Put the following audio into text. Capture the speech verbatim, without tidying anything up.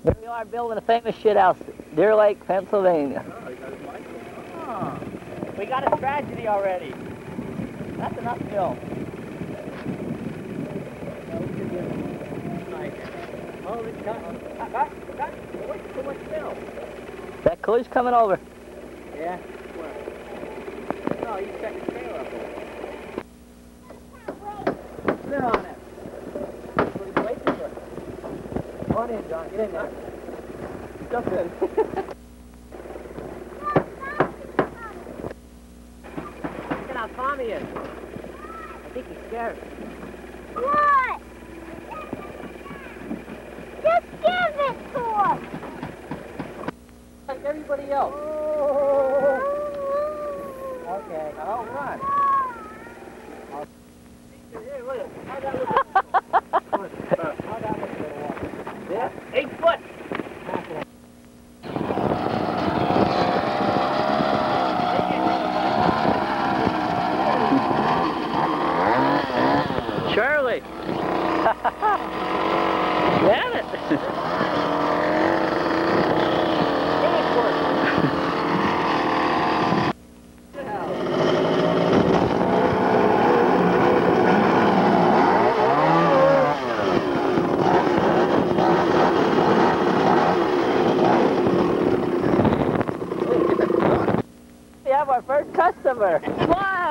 There we are building a famous shit house, Deer Lake, Pennsylvania. Oh, you got a Michael. Oh, we got a tragedy already. That's enough film. Oh, it's cut. Cut, cut. What's too much film? That coulee's coming over. Yeah? Where? No, he's checking the trailer up there. Sit on it. What are you waiting for? Come on in, John. Get in there. Jump in. Look at how calm he is. I think he's scared. What? Just give it to us. Like everybody else. Oh. Okay, now don't run. I'll... Here, look. How that look? How that look? There? Eight foot. Charlie! Damn it! We have our first customer. What?